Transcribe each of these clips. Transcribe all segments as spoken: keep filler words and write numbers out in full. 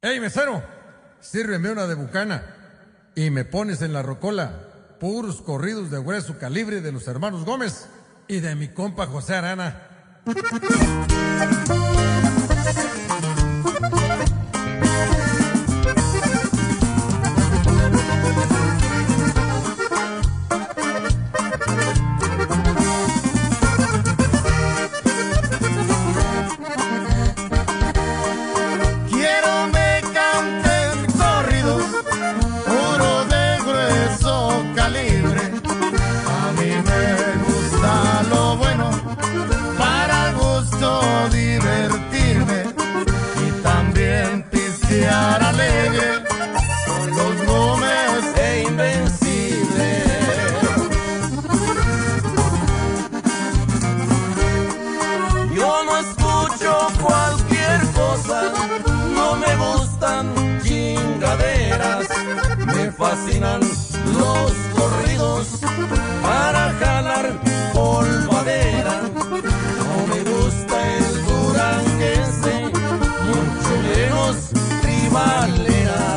Ey, mesero, sírveme una de Bucana y me pones en la rocola puros corridos de grueso calibre de los hermanos Gómez y de mi compa José Arana. Me fascinan los corridos para jalar polvadera. No me gusta el duranguense, mucho menos tribalera.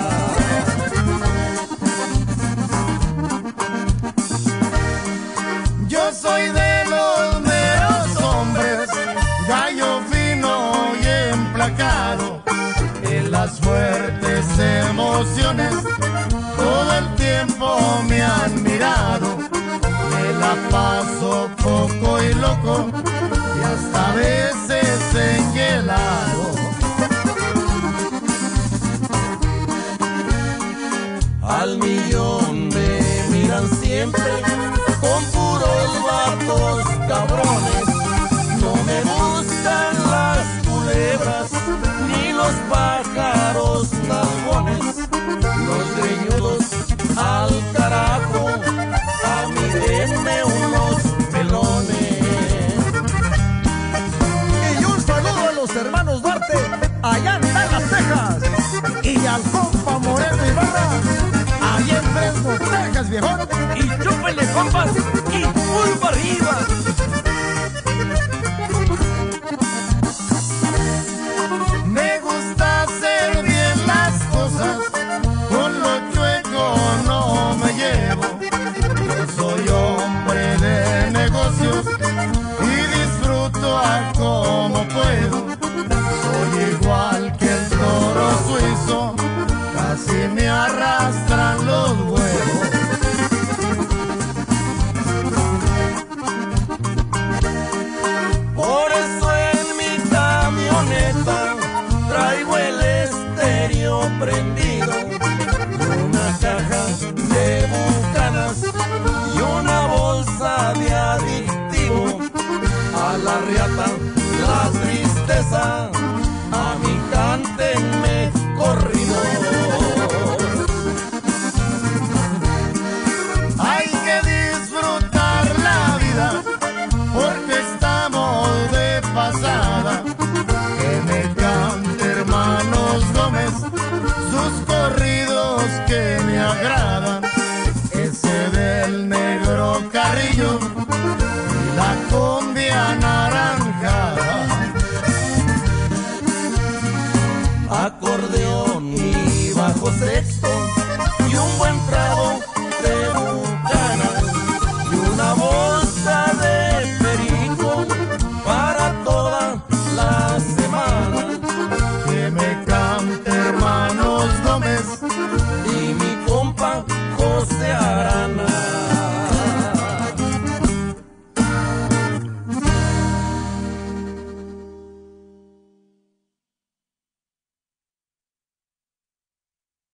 Yo soy de los meros hombres, gallo fino y emplacado, en las fuertes emociones todo el tiempo me han mirado. Me la paso poco y loco y hasta a veces enhielado. Al millón me miran siempre con puros vatos cabrones. No me gustan las culebras ni los pájaros nalgones. Los greñudos al carajo, a mí denme unos pelones. Y un saludo a los hermanos Duarte, allá en Dallas, Texas. Y al compa Moreno Ibarra, allá en Fresno, Texas, viejón. Y chúpenle, compas, y pulpa arriba. Me gusta hacer bien las cosas, con lo chueco no me llevo. Yo soy hombre de negocios y disfruto a como puedo. Soy igual que el toro suizo, casi me arrastran los huevos. Por eso en mi camioneta traigo el estéreo prendido, una caja de bucanas y una bolsa de adictivo. A la riata la tristeza, a mí cántenme corrido. Hay que disfrutar la vida porque estamos de pasada. Que me cante hermanos Gómez sus corridos que me agradan. Ese del negro Carrillo y la cumbia naranjada. Acordeón y bajo sexto y un buen trago de bucana y una bolsa de perico para toda la semana. Que me cante hermanos Gómez Y mi compa José Arana.